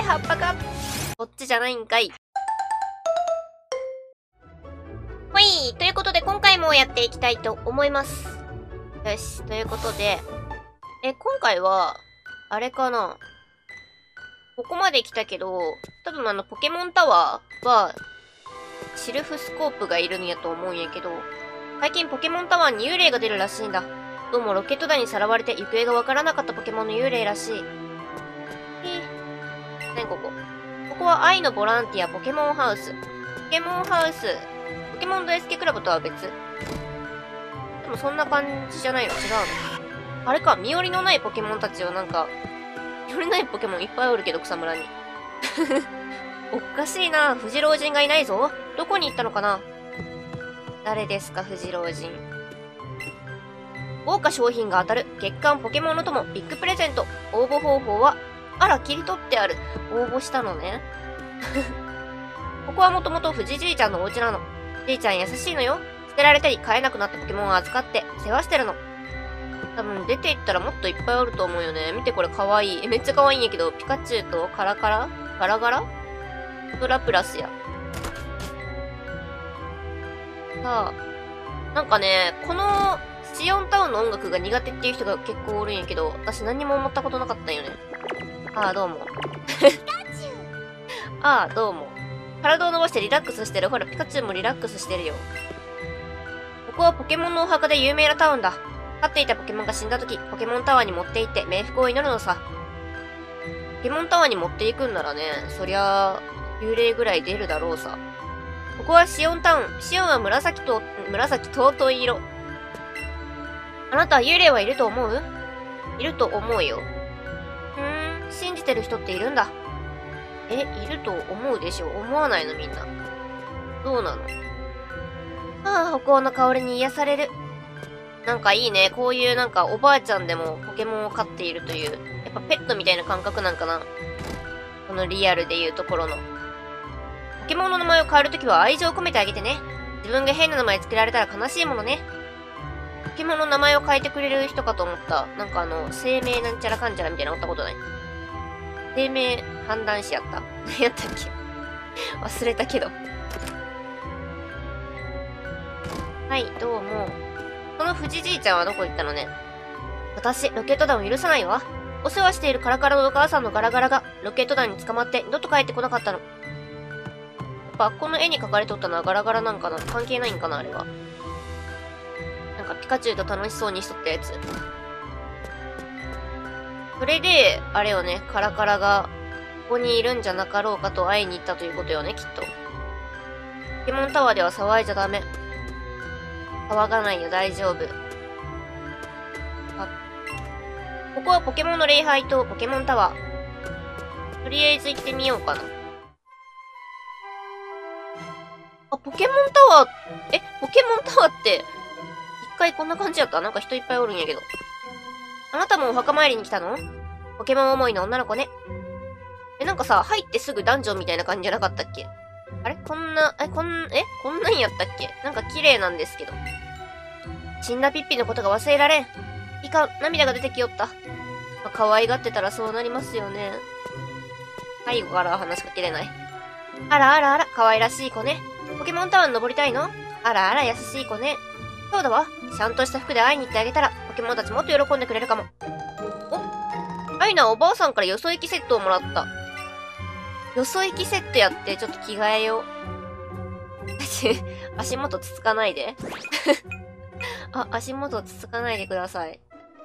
葉っぱか。こっちじゃないんかい。ほい、ということで今回もやっていきたいと思います。よし、ということで、今回は、あれかな。ここまで来たけど、多分ポケモンタワーは、シルフスコープがいるんやと思うんやけど、最近ポケモンタワーに幽霊が出るらしいんだ。どうもロケット弾にさらわれて行方がわからなかったポケモンの幽霊らしい。何ここ。ここは愛のボランティアポケモンハウス。ポケモンハウス。ポケモン大好きクラブとは別？でもそんな感じじゃないの？違うの？あれか、身寄りのないポケモンたちを身寄りないポケモンいっぱいおるけど、草むらに。おかしいな。藤老人がいないぞ。どこに行ったのかな？誰ですか、藤老人。豪華商品が当たる月間ポケモンの友ビッグプレゼント。応募方法は、あら、切り取ってある。応募したのね。ここはもともと藤じいちゃんのお家なの。じいちゃん優しいのよ。捨てられたり飼えなくなったポケモンを預かって世話してるの。多分出て行ったらもっといっぱいおると思うよね。見てこれかわいい。めっちゃかわいいんやけど、ピカチュウとカラカラガラガラとラプラスや。さあ、なんかね、このシオンタウンの音楽が苦手っていう人が結構おるんやけど、私何にも思ったことなかったんよね。ああ、どうも。ああ、どうも。体を伸ばしてリラックスしてる。ほら、ピカチュウもリラックスしてるよ。ここはポケモンのお墓で有名なタウンだ。飼っていたポケモンが死んだ時、ポケモンタワーに持って行って冥福を祈るのさ。ポケモンタワーに持っていくんならね、そりゃあ、幽霊ぐらい出るだろうさ。ここはシオンタウン。シオンは紫尊い色。あなたは幽霊はいると思う？いると思うよ。信じてる人っているんだ。いると思うでしょ？思わないのみんな。どうなの？ああ、北欧の香りに癒される。なんかいいね。こういうおばあちゃんでもポケモンを飼っているという、やっぱペットみたいな感覚なんかな。このリアルでいうところの。ポケモンの名前を変えるときは愛情を込めてあげてね。自分が変な名前つけられたら悲しいものね。ポケモンの名前を変えてくれる人かと思った。生命なんちゃらかんちゃらみたいなのおったことない。生命判断士やった。何やったっけ？忘れたけど。はい、どうも。この藤じいちゃんはどこ行ったのね。私、ロケット弾を許さないわ。お世話しているカラカラのお母さんのガラガラがロケット弾に捕まって二度と帰ってこなかったの。やっぱこの絵に描かれとったのはガラガラなんかな？関係ないんかなあれは。ピカチュウと楽しそうにしとったやつ。それで、あれよね、カラカラがここにいるんじゃなかろうかと会いに行ったということよね、きっと。ポケモンタワーでは騒いじゃダメ。騒がないよ、大丈夫。ここはポケモンの礼拝とポケモンタワー。とりあえず行ってみようかな。あ、ポケモンタワー、ポケモンタワーって、一回こんな感じやった？人いっぱいおるんやけど。あなたもお墓参りに来たの？ポケモン思いの女の子ね。入ってすぐダンジョンみたいな感じじゃなかったっけ？あれこんなんやったっけ？綺麗なんですけど。死んだピッピのことが忘れられん。いかん、涙が出てきよった。可愛がってたらそうなりますよね。背後からは話しかけれない。あらあらあら、可愛らしい子ね。ポケモンタワーに登りたいの？あらあら、優しい子ね。そうだわ。ちゃんとした服で会いに行ってあげたら、ポケモンたちもっと喜んでくれるかも。アイナはおばあさんからよそ行きセットをもらった。よそ行きセットやって、ちょっと着替えよう。足元つつかないで。足元つつかないでください。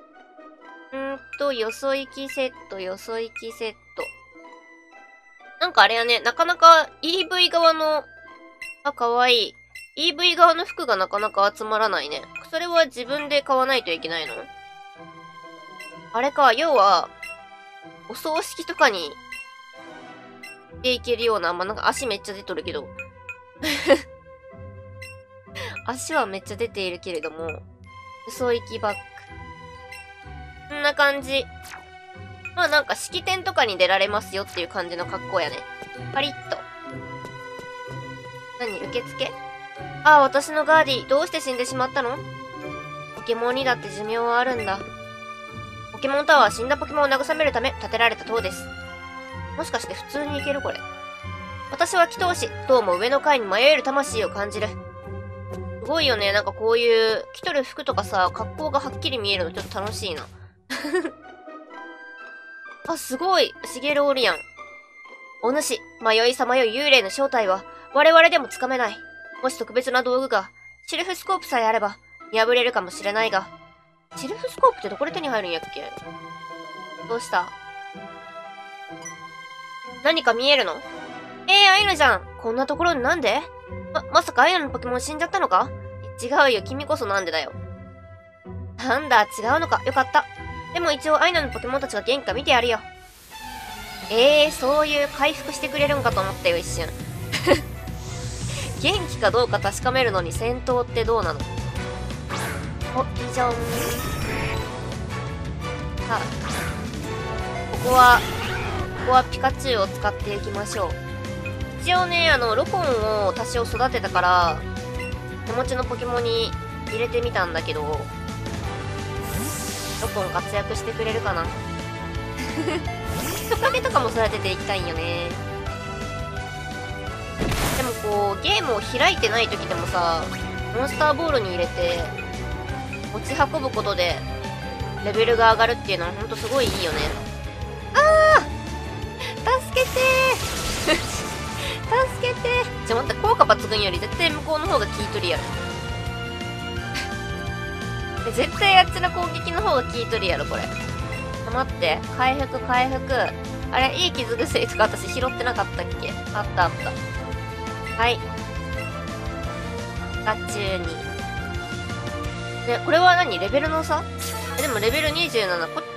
よそ行きセット、よそ行きセット。あれやね、なかなか EV 側の、かわいい。EV 側の服がなかなか集まらないね。それは自分で買わないといけないの？あれか、要は、お葬式とかに、でいけるような、足めっちゃ出とるけど。足はめっちゃ出ているけれども、よそ行きバッグ。こんな感じ。式典とかに出られますよっていう感じの格好やね。パリッと。受付？ああ、私のガーディ、どうして死んでしまったの？ポケモンにだって寿命はあるんだ。ポケモンタワーは死んだポケモンを慰めるため建てられた塔です。 もしかして普通にいけるこれ。私は祈祷師。どうも上の階に迷える魂を感じる。すごいよね。なんかこういう、着とる服とかさ、格好がはっきり見えるのちょっと楽しいな。あ、すごい。シゲルオリアン。お主、迷いさまよ幽霊の正体は、我々でもつかめない。もし特別な道具が、シルフスコープさえあれば、見破れるかもしれないが。シルフスコープってどこで手に入るんやっけ？どうした？何か見えるの？アイヌじゃん。こんなところになんで？まさかアイヌのポケモン死んじゃったのか？違うよ、君こそなんでだよ。なんだ、違うのか。よかった。でも一応アイヌのポケモンたちが元気か見てやるよ。そういう回復してくれるんかと思ったよ、一瞬。元気かどうか確かめるのに戦闘ってどうなの？お、いいじゃん。さあ、ここはピカチュウを使っていきましょう。一応ね、ロコンを多少育てたから、手持ちのポケモンに入れてみたんだけど、ロコン活躍してくれるかな。人影とかも育てていきたいんよね。でもこう、ゲームを開いてない時でもさ、モンスターボールに入れて、持ち運ぶことで、レベルが上がるっていうのはほんとすごいいいよね。助けてー助けてー。待って、効果抜群より絶対向こうの方が効いとるやろ。絶対あっちの攻撃の方が効いとるやろ、これ。待って、回復。あれ、いい傷薬とか私拾ってなかったっけ？あった。はい。ガチュウに。ね、これは何？レベルの差？でもレベル27。こっ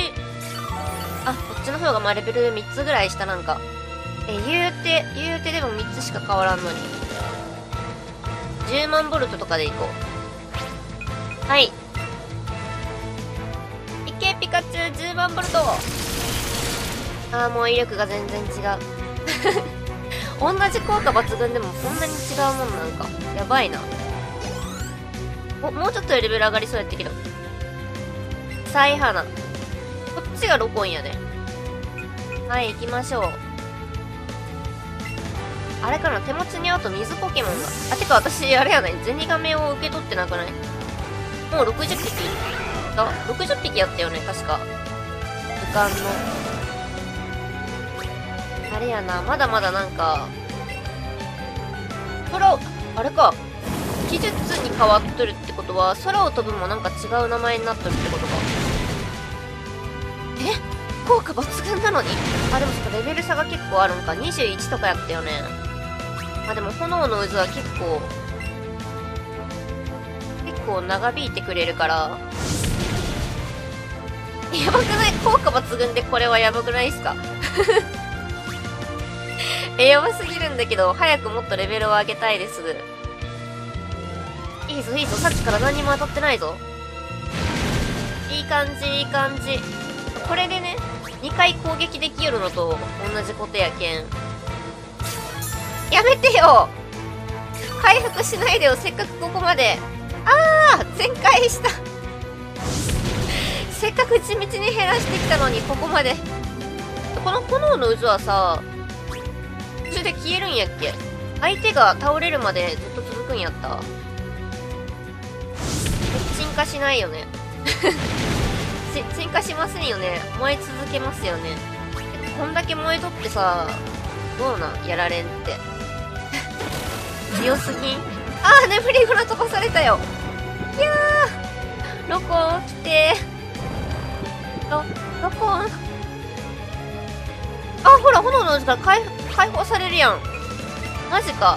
ちの方がまあレベル3つぐらい下なんか。言うてでも3つしか変わらんのに。10万ボルトとかでいこう。はい。いけ、ピカチュウ10万ボルト。もう威力が全然違う。同じ効果抜群でもこんなに違うもんなんか。やばいな。もうちょっとでレベル上がりそうやったけど。サイハナ。こっちがロコンやね。はい、行きましょう。あれかな、手持ちにあと水ポケモンが。てか私、あれやない、ゼニガメを受け取ってなくない？もう60匹60匹やったよね、確か。図鑑の。あれやな、まだまだなんか、あれか。技術に変わっとるってことは、空を飛ぶもなんか違う名前になっとるってことか。効果抜群なのに？でもそっか、レベル差が結構あるんか。21とかやったよね。でも炎の渦は結構長引いてくれるから。やばくない？効果抜群でこれはやばくないっすか？やばすぎるんだけど、早くもっとレベルを上げたいです。いいぞ、さっきから何にも当たってないぞ。いい感じ。これでね、2回攻撃できるのと同じことやけん。やめてよ！回復しないでよ、せっかくここまで。全開した。せっかく地道に減らしてきたのに、ここまで。この炎の渦はさ、途中で消えるんやっけ？相手が倒れるまでずっと続くんやった？鎮火しないよね。鎮火しませんよね。燃え続けますよね。こんだけ燃えとってさ、どうなんやられんって。強すぎん？眠り粉飛ばされたよ。いやー、ロコン来てロコン。ほら、炎の渦から解放されるやん。マジか。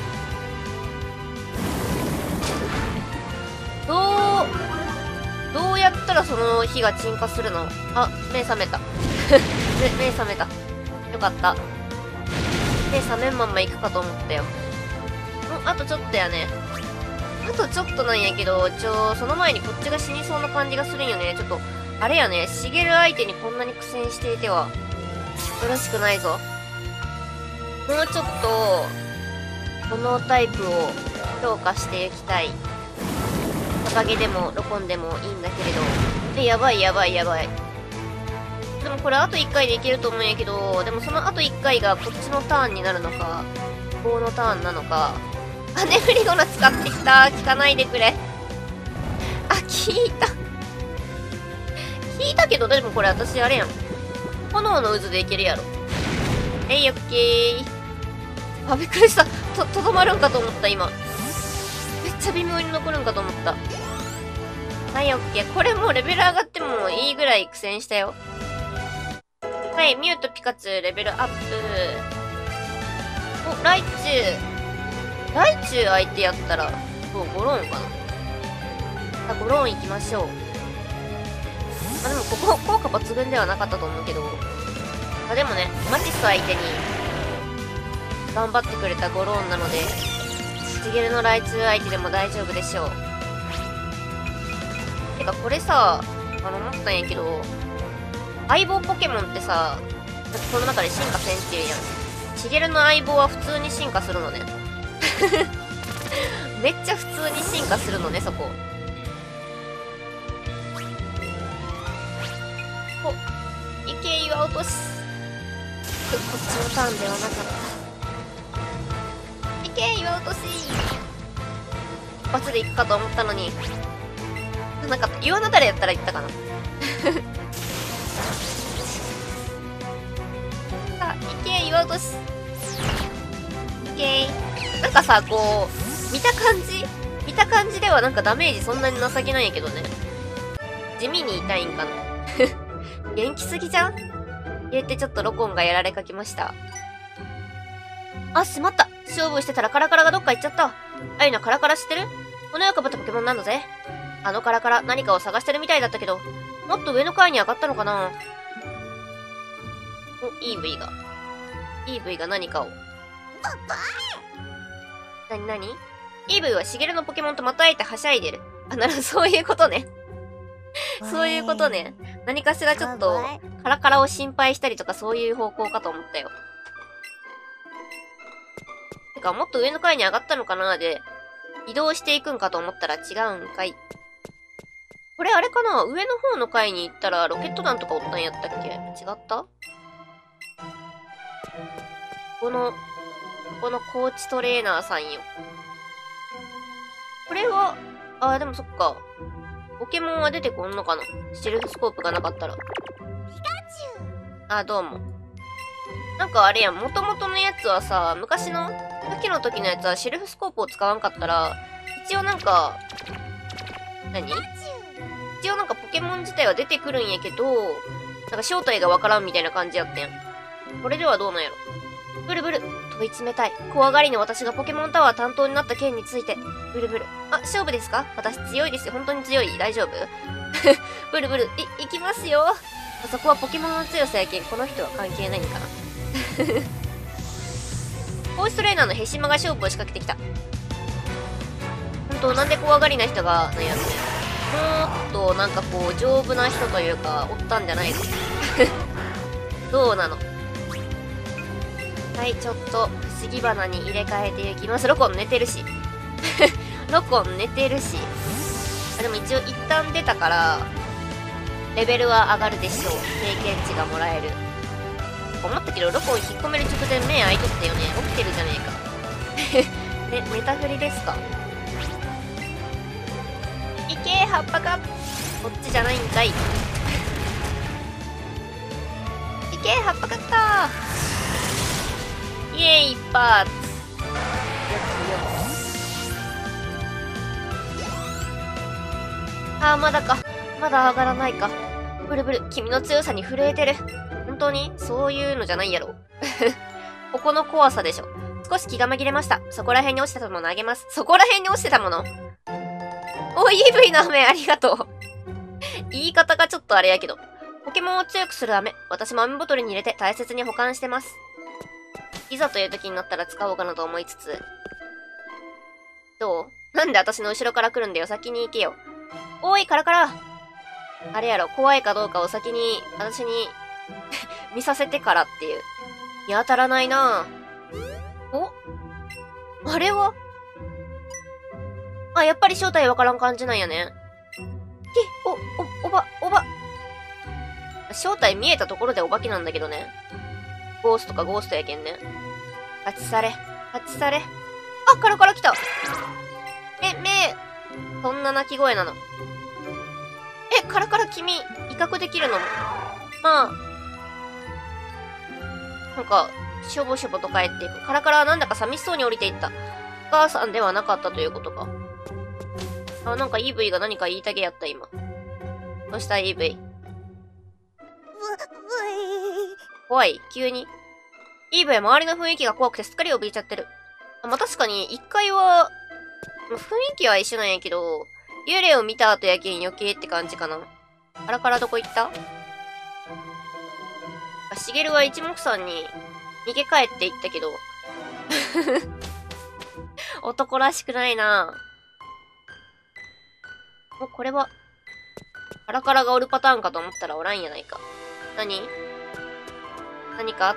どうやったらその火が鎮火するの？目覚めた。目覚めた。よかった。目覚めんまんま行くかと思ったよ。あとちょっとやね。あとちょっとなんやけど、その前にこっちが死にそうな感じがするんよね。ちょっと、あれやね、しげる相手にこんなに苦戦していては、よろしくないぞ。もうちょっと、このタイプを強化していきたい。トカゲでもロコンでもいいんだけれど。やばい。 でもこれあと1回でいけると思うんやけど、でもそのあと1回がこっちのターンになるのか、棒のターンなのか。あ、ネフリゴナ使ってきた。聞かないでくれ。あ、聞いた。聞いたけど、でもこれ私あれやん。炎の渦でいけるやろ。オッケー。あ、びっくりした。とどまるんかと思った、今。めっちゃ微妙に残るんかと思った。はい、オッケー。これもうレベル上がってもいいぐらい苦戦したよ。はい、ミュウとピカチュウレベルアップ。お、ライチュウ。ライチュウ相手やったら、ゴローンかな。あ、ゴローン行きましょう。あ、でもここ、効果抜群ではなかったと思うけど。あ、でもね、マティス相手に、頑張ってくれたゴローンなので、シゲルのライチュウ相手でも大丈夫でしょう。てか、これさ、思ったんやけど、相棒ポケモンってさ、この中で進化せんっていうやん。シゲルの相棒は普通に進化するのね。めっちゃ普通に進化するのね、そこ。お、いけ、岩落とし。こっちのターンではなかった。いけ、岩落とし。一発で行くかと思ったのに。なかった。岩なだれやったら行ったかな。あ、いけ、岩落とし。いけ。なんかさ、こう、見た感じではなんかダメージそんなに情けないんやけどね。地味に痛いんかな。元気すぎじゃん入れてちょっとロコンがやられかけました。あ、しまった。勝負してたらカラカラがどっか行っちゃった。あゆな、カラカラ知ってる？この世かぶったポケモンなんだぜ。あのカラカラ何かを探してるみたいだったけど、もっと上の階に上がったのかな？お、EV が何かを。なに ?EV はシゲルのポケモンとまた会えてはしゃいでる。あ、なるほど、そういうことね。そういうことね。何かしらちょっと、カラカラを心配したりとかそういう方向かと思ったよ。てか、もっと上の階に上がったのかなで、移動していくんかと思ったら違うんかい。これあれかな？上の方の階に行ったらロケット弾とかおったんやったっけ？違った？このコーチトレーナーさんよ。これは、あ、でもそっか。ポケモンは出てこんのかな？シルフスコープがなかったら。ピカチュウ！あ、どうも。なんかあれやん、元々のやつはさ、昔の時のやつはシルフスコープを使わんかったら、一応なんか、一応なんかポケモン自体は出てくるんやけど、なんか正体がわからんみたいな感じやったやん。これではどうなんやろ。ブルブル、問い詰めたい。怖がりの私がポケモンタワー担当になった件について。ブルブル。あ、勝負ですか？私強いですよ。本当に強い？大丈夫？ブルブル、行きますよ。あそこはポケモンの強さやけん、この人は関係ないんかな。コーストレーナーのヘシマが勝負を仕掛けてきた。ほんと、なんで怖がりな人が、なんやろね。もっと、なんかこう、丈夫な人というか、おったんじゃないの？どうなの？はい、ちょっと、不思議花に入れ替えていきます。ロコン寝てるし。ロコン寝てるし。あ、でも一応一旦出たから、レベルは上がるでしょう。経験値がもらえる。思ったけど、ロコン引っ込める直前目開いとったよね。起きてるじゃねえか。寝たふりですか？いけー、葉っぱか。こっちじゃないんかい。いけー、葉っぱかったー。イエーイ、一発。あー、まだか。まだ上がらないか。ブルブル、君の強さに震えてる。本当にそういうのじゃないやろ。ここの怖さでしょ。少し気が紛れました。そこら辺に落ちてたものあげます。そこら辺に落ちてたもの？お、EV の飴ありがとう。言い方がちょっとあれやけど。ポケモンを強くする飴。私も飴ボトルに入れて大切に保管してます。いざという時になったら使おうかなと思いつつ。どう？なんで私の後ろから来るんだよ。先に行けよ。おい、カラカラ。あれやろ、怖いかどうかを先に、私に見させてからっていう。見当たらないなぁ。お？あれは？あ、やっぱり正体わからん感じなんやね。おば。 正体見えたところでお化けなんだけどね。ゴーストかゴーストやけんね。立ち去れ。立ち去れ。あ、カラカラ来た。そんな鳴き声なの。カラカラ君、威嚇できるの？まあ、なんか、しょぼしょぼと帰っていく。カラカラはなんだか寂しそうに降りていった。お母さんではなかったということか。あ、なんか EV が何か言いたげやった、今。どうした EV？ 怖い急に。EV は周りの雰囲気が怖くてすっかり怯えちゃってる。まあ、確かに、1階は、雰囲気は一緒なんやけど、幽霊を見た後やけん余計って感じかな。カラカラどこ行った？しげるは一目散に逃げ帰っていったけど。男らしくないな。もうこれは、カラカラがおるパターンかと思ったらおらんやないか。何かあった？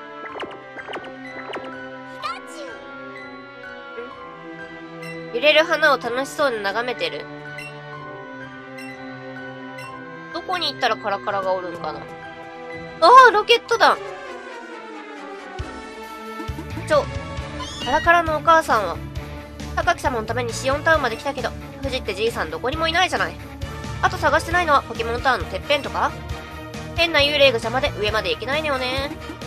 揺れる花を楽しそうに眺めてる。どこに行ったらカラカラがおるんかな。ロケット弾。カラカラのお母さんは、高木様のためにシオンタウンまで来たけど、藤ってじいさんどこにもいないじゃない。あと探してないのはポケモンタウンのてっぺんとか？変な幽霊が邪魔で上まで行けないのよね。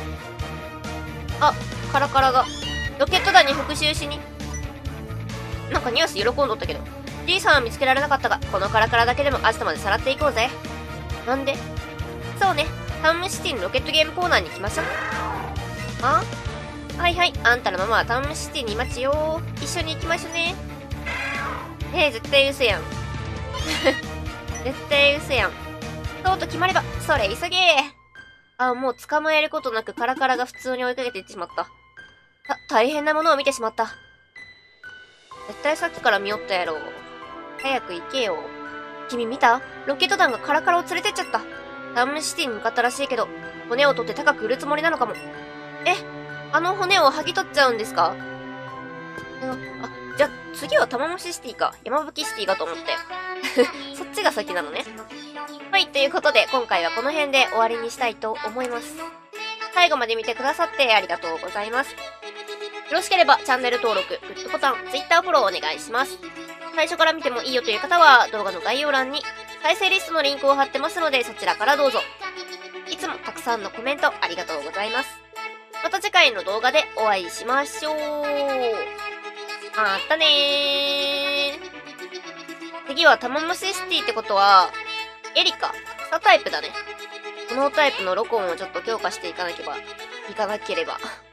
カラカラが、ロケット弾に復讐しに。なんかニュアス喜んどったけど、じいさんは見つけられなかったが、このカラカラだけでもアジトまでさらっていこうぜ。なんで？そうね、タウンシティのロケットゲームコーナーに行きましょう。はいはい、あんたのママはタウンシティにいますよ。一緒に行きましょうね。絶対嘘やん。絶対嘘やん。そうと決まれば、それ急げー。もう捕まえることなくカラカラが普通に追いかけていってしまった。大変なものを見てしまった。絶対さっきから見よったやろ。早く行けよ。君見た？ロケット弾がカラカラを連れてっちゃった。タウンシティに向かったらしいけど、骨を取って高く売るつもりなのかも。あの骨を剥ぎ取っちゃうんですか？じゃあ次は玉虫シティか。山吹シティかと思って。そっちが先なのね。はい、ということで今回はこの辺で終わりにしたいと思います。最後まで見てくださってありがとうございます。よろしければチャンネル登録、グッドボタン、Twitter フォローお願いします。最初から見てもいいよという方は動画の概要欄に再生リストのリンクを貼ってますのでそちらからどうぞ。いつもたくさんのコメントありがとうございます。また次回の動画でお会いしましょう。またねー。次は玉虫シティってことは、エリカ、草タイプだね。このタイプのロコンをちょっと強化していかなければ。